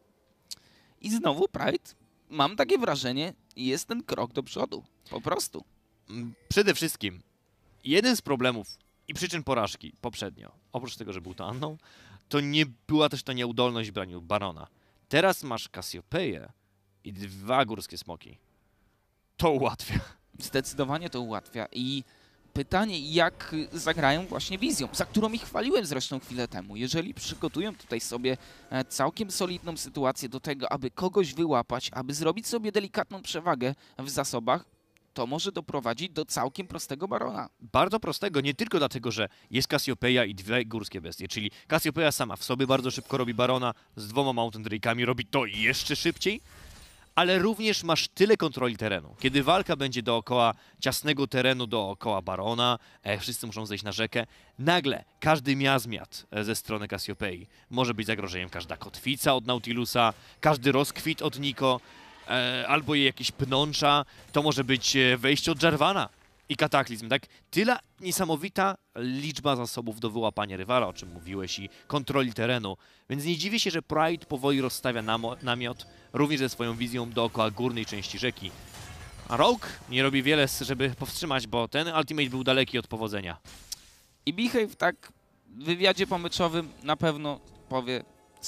S5: I znowu Pride, mam takie wrażenie, jest ten krok do przodu. Po prostu.
S4: Przede wszystkim, jeden z problemów i przyczyn porażki poprzednio, oprócz tego, że był to Unknown, to nie była też ta nieudolność w braniu Barona. Teraz masz Cassiopeię i 2 górskie smoki. To ułatwia.
S5: Zdecydowanie to ułatwia i pytanie, jak zagrają właśnie wizją, za którą ich chwaliłem zresztą chwilę temu. Jeżeli przygotują tutaj sobie całkiem solidną sytuację do tego, aby kogoś wyłapać, aby zrobić sobie delikatną przewagę w zasobach, to może doprowadzić do całkiem prostego Barona.
S4: Bardzo prostego, nie tylko dlatego, że jest Cassiopei'a i 2 górskie bestie, czyli Cassiopei'a sama w sobie bardzo szybko robi Barona, z 2 Mountain Drake'ami robi to jeszcze szybciej, ale również masz tyle kontroli terenu. Kiedy walka będzie dookoła ciasnego terenu, dookoła Barona, wszyscy muszą zejść na rzekę, nagle każdy miazmiat ze strony Cassiopei może być zagrożeniem. Każda kotwica od Nautilusa, każdy rozkwit od Niko. albo jakieś pnącza, to może być wejście od Jarvana i kataklizm, tak? Tyle niesamowita liczba zasobów do wyłapania rywala, o czym mówiłeś, i kontroli terenu, więc nie dziwię się, że Pride powoli rozstawia namiot, również ze swoją wizją dookoła górnej części rzeki. A Rogue nie robi wiele, żeby powstrzymać, bo ten ultimate był daleki od powodzenia.
S5: I Beehive tak w wywiadzie pomyczowym na pewno powie: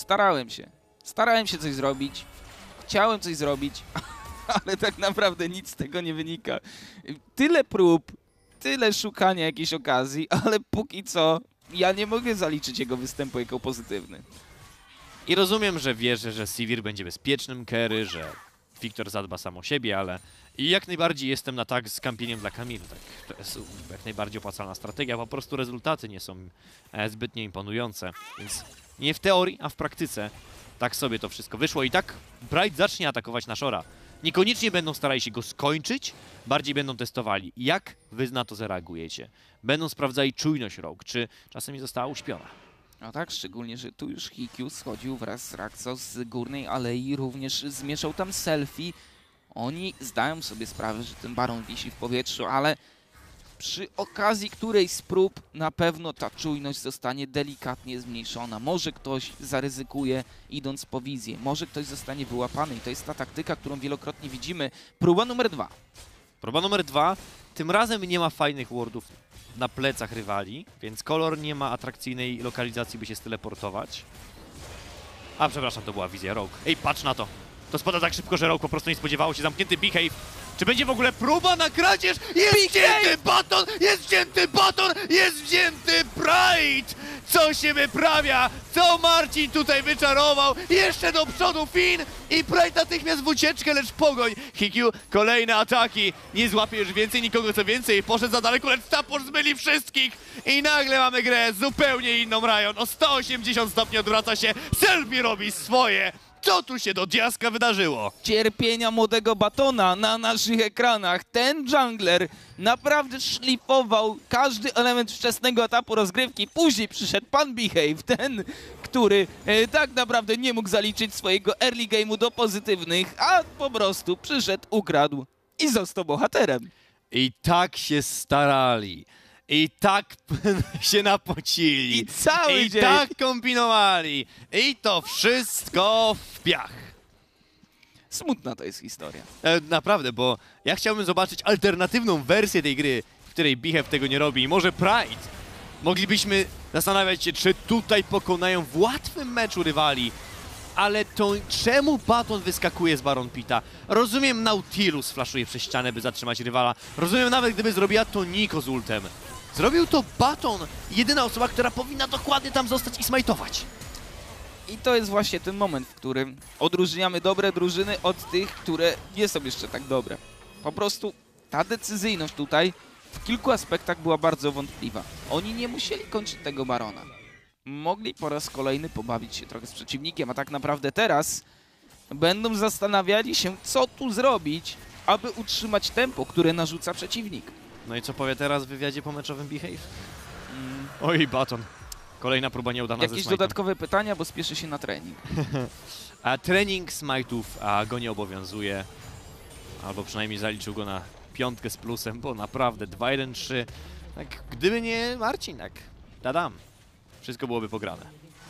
S5: starałem się coś zrobić, chciałem coś zrobić, ale tak naprawdę nic z tego nie wynika. Tyle prób, tyle szukania jakiejś okazji, ale póki co ja nie mogę zaliczyć jego występu jako pozytywny.
S4: I rozumiem, że wierzę, że Sivir będzie bezpiecznym carry, że Wiktor zadba sam o siebie, ale i jak najbardziej jestem na tak z kampieniem dla Kamilu. Tak, to jest jak najbardziej opłacalna strategia, po prostu rezultaty nie są zbytnio imponujące, więc nie w teorii, a w praktyce tak sobie to wszystko wyszło i tak Pride zacznie atakować na Shora. Niekoniecznie będą starali się go skończyć, bardziej będą testowali. Jak wy na to zareagujecie? Będą sprawdzali czujność Rogue, czy czasem nie została uśpiona.
S5: No tak, szczególnie, że tu już Hikyu schodził wraz z Raxos z górnej alei, również zmieszał tam selfie. Oni zdają sobie sprawę, że ten baron wisi w powietrzu, ale przy okazji którejś z prób na pewno ta czujność zostanie delikatnie zmniejszona. Może ktoś zaryzykuje idąc po wizję, może ktoś zostanie wyłapany i to jest ta taktyka, którą wielokrotnie widzimy. Próba numer 2.
S4: Próba numer 2. Tym razem nie ma fajnych wardów na plecach rywali, więc kolor nie ma atrakcyjnej lokalizacji, by się steleportować. A, przepraszam, to była wizja Rogue. Ej, patrz na to! To spada tak szybko, że Rogue po prostu nie spodziewało się. Zamknięty Beehive. Czy będzie w ogóle próba na kradzież? Jest wzięty baton! Jest wzięty baton! Jest wzięty Pride! Co się wyprawia? Co Marcin tutaj wyczarował? Jeszcze do przodu Finn i Pride natychmiast w ucieczkę, lecz pogoń. Hikyu, kolejne ataki. Nie złapie już więcej nikogo, co więcej. Poszedł za daleko, lecz Tapor zmyli wszystkich. I nagle mamy grę zupełnie inną. Ryan o 180 stopni odwraca się. Selfie robi swoje. Co tu się do diaska wydarzyło?
S5: Cierpienia młodego Batona na naszych ekranach. Ten jungler naprawdę szlifował każdy element wczesnego etapu rozgrywki. Później przyszedł pan Beehive, ten, który tak naprawdę nie mógł zaliczyć swojego early game'u do pozytywnych, a po prostu przyszedł, ukradł i został bohaterem.
S4: I tak się starali. I tak się napocili.
S5: I cały
S4: I
S5: dzień.
S4: tak kombinowali. I to wszystko w piach.
S5: Smutna to jest historia.
S4: Naprawdę, bo ja chciałbym zobaczyć alternatywną wersję tej gry, w której Beehive tego nie robi. I może Pride. Moglibyśmy zastanawiać się, czy tutaj pokonają w łatwym meczu rywali. Ale to czemu Baton wyskakuje z Baron Pita? Rozumiem, Nautilus flaszuje przez ścianę, by zatrzymać rywala. Rozumiem, nawet gdyby zrobiła to Niko z ultem. Zrobił to Baton, jedyna osoba, która powinna dokładnie tam zostać i smajtować.
S5: I to jest właśnie ten moment, w którym odróżniamy dobre drużyny od tych, które nie są jeszcze tak dobre. Po prostu ta decyzyjność tutaj w kilku aspektach była bardzo wątpliwa. Oni nie musieli kończyć tego Barona. Mogli po raz kolejny pobawić się trochę z przeciwnikiem, a tak naprawdę teraz będą zastanawiali się, co tu zrobić, aby utrzymać tempo, które narzuca przeciwnik.
S4: No i co powie teraz w wywiadzie pomeczowym Beehive? Oj, Baton. Kolejna próba nieudana ze
S5: Jakieś
S4: smite'em.
S5: dodatkowe pytania, bo spieszy się na trening.
S4: A trening smite'ów go nie obowiązuje. Albo przynajmniej zaliczył go na 5 z plusem, bo naprawdę 2-1-3. Tak, gdyby nie Marcin, tak, tadam. Wszystko byłoby pograne.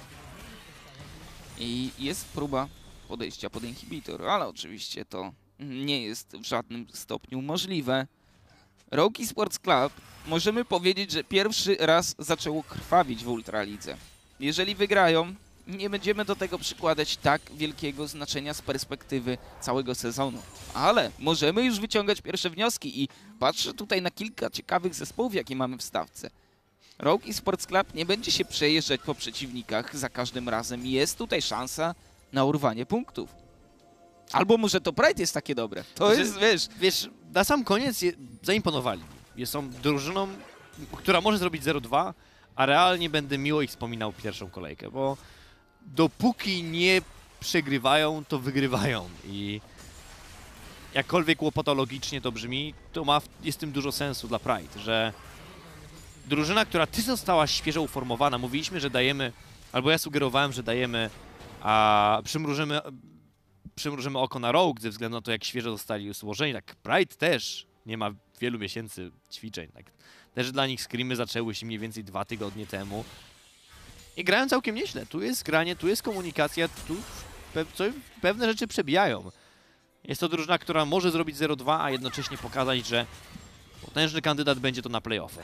S5: I jest próba podejścia pod inhibitor, ale oczywiście to nie jest w żadnym stopniu możliwe. Rogue Esports Club możemy powiedzieć, że pierwszy raz zaczęło krwawić w Ultralidze. Jeżeli wygrają, nie będziemy do tego przykładać tak wielkiego znaczenia z perspektywy całego sezonu. Ale możemy już wyciągać pierwsze wnioski i patrzę tutaj na kilka ciekawych zespołów, jakie mamy w stawce. Rogue Esports Club nie będzie się przejeżdżać po przeciwnikach za każdym razem. Jest tutaj szansa na urwanie punktów. Albo może to Pride jest takie dobre. To jest,
S4: Wiesz, na sam koniec zaimponowali mi. Są drużyną, która może zrobić 0-2, a realnie będę miło ich wspominał pierwszą kolejkę, bo dopóki nie przegrywają, to wygrywają i jakkolwiek łopatologicznie to brzmi, to jest w tym dużo sensu dla Pride, że drużyna, która została świeżo uformowana, mówiliśmy, że dajemy, albo ja sugerowałem, że dajemy, przymrużymy przymrużymy oko na Rogue ze względu na to, jak świeżo zostali złożeni, tak Pride też nie ma wielu miesięcy ćwiczeń. Tak. Też dla nich screamy zaczęły się mniej więcej 2 tygodnie temu. I grają całkiem nieźle. Tu jest granie, tu jest komunikacja, tu pewne rzeczy przebijają. Jest to drużyna, która może zrobić 0-2, a jednocześnie pokazać, że potężny kandydat będzie to na play-offy.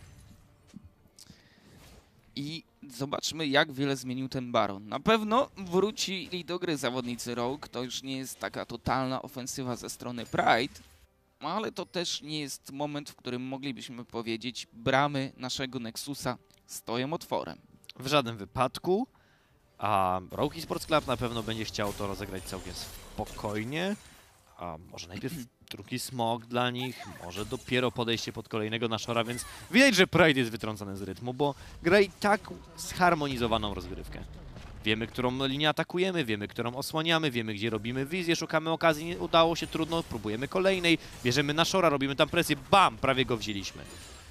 S5: I zobaczmy, jak wiele zmienił ten Baron. Na pewno wrócili do gry zawodnicy Rogue. To już nie jest taka totalna ofensywa ze strony Pride, ale to też nie jest moment, w którym moglibyśmy powiedzieć, bramy naszego Nexusa stoją otworem.
S4: W żadnym wypadku. A Rogue Esports Club na pewno będzie chciał to rozegrać całkiem spokojnie. A może najpierw drugi smog dla nich, może dopiero podejście pod kolejnego Nashora, więc widać, że Pride jest wytrącony z rytmu, bo gra i tak zharmonizowaną rozgrywkę. Wiemy, którą linię atakujemy, wiemy, którą osłaniamy, wiemy, gdzie robimy wizję, szukamy okazji, nie udało się, trudno, próbujemy kolejnej, bierzemy Nashora, robimy tam presję, bam, prawie go wzięliśmy.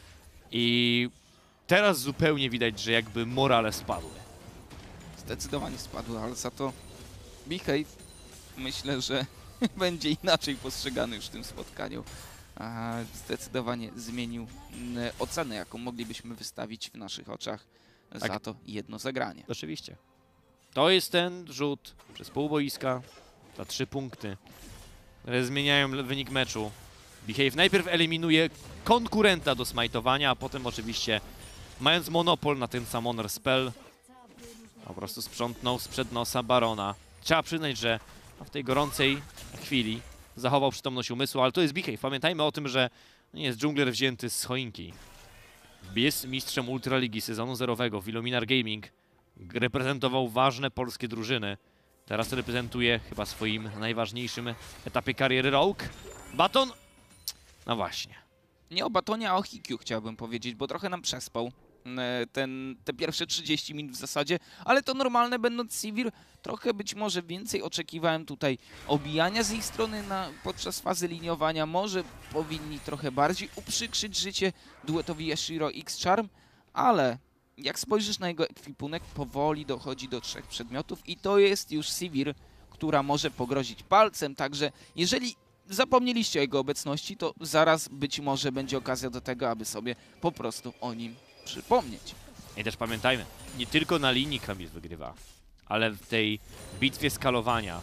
S4: I teraz zupełnie widać, że jakby morale spadły.
S5: Zdecydowanie spadły, ale za to Behave myślę, że będzie inaczej postrzegany już w tym spotkaniu. Zdecydowanie zmienił ocenę, jaką moglibyśmy wystawić w naszych oczach za to jedno zagranie.
S4: Oczywiście. To jest ten rzut przez pół boiska za 3 punkty, które zmieniają wynik meczu. Behave najpierw eliminuje konkurenta do smajtowania, a potem oczywiście, mając monopol na ten Summoner Spell, po prostu sprzątnął sprzed nosa Barona. Trzeba przyznać, że w tej gorącej chwili zachował przytomność umysłu, ale to jest Behave. Pamiętajmy o tym, że nie jest dżungler wzięty z choinki. Jest mistrzem Ultraligi sezonu zerowego w Illuminar Gaming. Reprezentował ważne polskie drużyny. Teraz reprezentuje chyba swoim najważniejszym etapie kariery Rogue. Baton? No właśnie.
S5: Nie o Batonie, a o Hikyu chciałbym powiedzieć, bo trochę nam przespał te pierwsze 30 minut w zasadzie, ale to normalne, będąc Sivir, trochę być może więcej oczekiwałem tutaj obijania z ich strony podczas fazy liniowania, może powinni trochę bardziej uprzykrzyć życie duetowi Yashiro X-Charm, ale jak spojrzysz na jego ekwipunek, powoli dochodzi do 3 przedmiotów i to jest już Sivir, która może pogrozić palcem, także jeżeli zapomnieliście o jego obecności, to zaraz być może będzie okazja do tego, aby sobie po prostu o nim przypomnieć.
S4: I też pamiętajmy, nie tylko na linii Kamil wygrywa, ale w tej bitwie skalowania,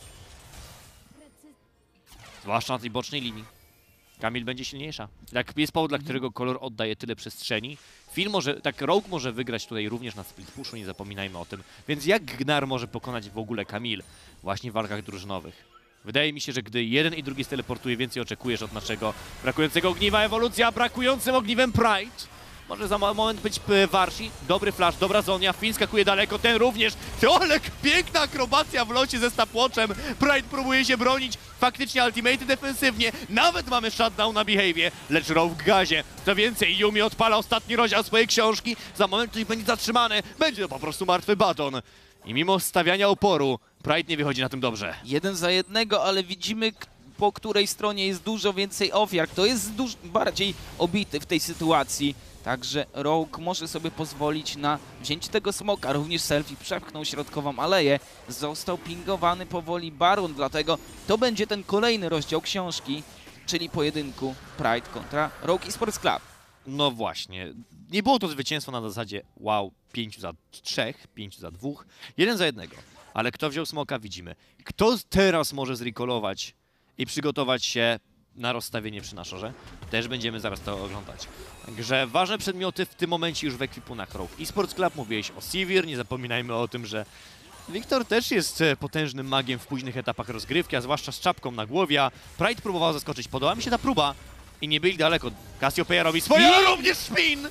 S4: zwłaszcza na tej bocznej linii, Kamil będzie silniejsza. Tak jest powód, dla którego kolor oddaje tyle przestrzeni. Rogue może wygrać tutaj również na split pushu, nie zapominajmy o tym. Więc jak Gnar może pokonać w ogóle Kamil właśnie w walkach drużynowych? Wydaje mi się, że gdy jeden i drugi steleportuje, więcej oczekujesz od naszego brakującego ogniwa ewolucja, brakującym ogniwem Pride. Może za moment być Warsi, dobry flash, dobra zonia, Finn skakuje daleko, ten również. Teolek, piękna akrobacja w locie ze Stapwatchem. Pride próbuje się bronić, faktycznie ultimate defensywnie, nawet mamy shutdown na Behave'ie, lecz Rogue w gazie. Co więcej, Yumi odpala ostatni rozdział swojej książki, za moment ktoś będzie zatrzymany, będzie to po prostu martwy baton. I mimo stawiania oporu, Pride nie wychodzi na tym dobrze.
S5: 1 za 1, ale widzimy, po której stronie jest dużo więcej ofiar, kto jest dużo bardziej obity w tej sytuacji. Także Rogue może sobie pozwolić na wzięcie tego smoka, również Selfie przepchnął środkową aleję, został pingowany powoli Baron, dlatego to będzie ten kolejny rozdział książki, czyli pojedynku Pride kontra Rogue Esports Club.
S4: No właśnie, nie było to zwycięstwo na zasadzie wow, 5 za 3, 5 za 2, 1 za 1, ale kto wziął smoka widzimy. Kto teraz może zrecallować i przygotować się na rozstawienie przy Nashorze? Też będziemy zaraz to oglądać. Także ważne przedmioty w tym momencie już w ekwipunach Rogue Esports Club. Mówiłeś o Sivir, nie zapominajmy o tym, że Wiktor też jest potężnym magiem w późnych etapach rozgrywki, a zwłaszcza z czapką na głowie, a Pride próbował zaskoczyć. Podoba mi się ta próba i nie byli daleko. Cassiopeia robi swoje, ale również spin!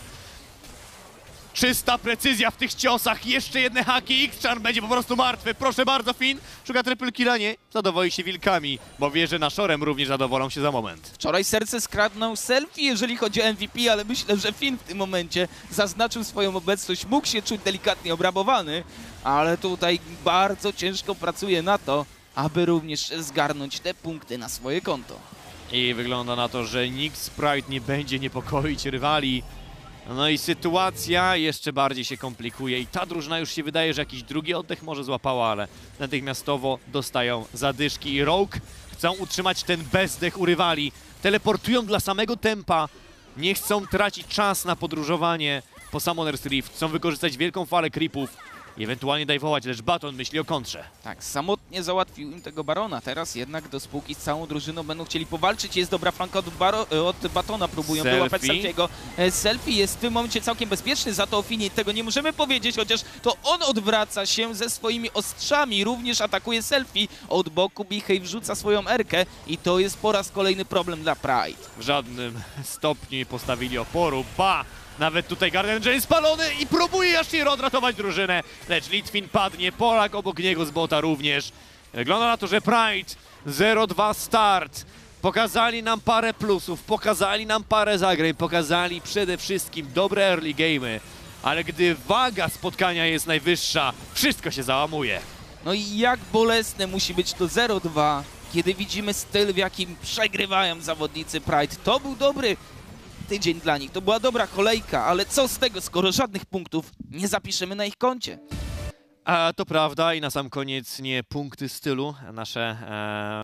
S4: Czysta precyzja w tych ciosach, jeszcze jedne haki, X-Charm będzie po prostu martwy, proszę bardzo Finn, szuka triple killa, nie, zadowoli się wilkami, bo wie, że Nashorem również zadowolą się za moment.
S5: Wczoraj serce skradnął Selfie, jeżeli chodzi o MVP, ale myślę, że Finn w tym momencie zaznaczył swoją obecność, mógł się czuć delikatnie obrabowany, ale tutaj bardzo ciężko pracuje na to, aby również zgarnąć te punkty na swoje konto.
S4: I wygląda na to, że nikt z Pride nie będzie niepokoić rywali. No i sytuacja jeszcze bardziej się komplikuje i ta drużyna już się wydaje, że jakiś drugi oddech może złapała, ale natychmiastowo dostają zadyszki i Rogue chcą utrzymać ten bezdech u rywali. Teleportują dla samego tempa, nie chcą tracić czas na podróżowanie po Summoner's Rift, chcą wykorzystać wielką falę creepów i ewentualnie dajwować, lecz Baton myśli o kontrze.
S5: Tak, samotnie załatwił im tego Barona. Teraz jednak do spółki z całą drużyną będą chcieli powalczyć. Jest dobra flanka od Batona, próbują wyłapać Selfie'ego. Selfie jest w tym momencie całkiem bezpieczny, za to o Finie tego nie możemy powiedzieć, chociaż to on odwraca się ze swoimi ostrzami, również atakuje Selfie. Od boku Behave wrzuca swoją erkę i to jest po raz kolejny problem dla Pride.
S4: W żadnym stopniu nie postawili oporu, nawet tutaj Garden James spalony i próbuje Yashiro odratować drużynę, lecz Litwin padnie, Polak obok niego z bota również. Wygląda na to, że Pride 0-2 start. Pokazali nam parę plusów, pokazali nam parę zagrań, pokazali przede wszystkim dobre early game'y, ale gdy waga spotkania jest najwyższa, wszystko się załamuje.
S5: No i jak bolesne musi być to 0-2, kiedy widzimy styl, w jakim przegrywają zawodnicy Pride. To był dobry tydzień dla nich, to była dobra kolejka, ale co z tego, skoro żadnych punktów nie zapiszemy na ich koncie?
S4: A to prawda i na sam koniec nie punkty stylu, nasze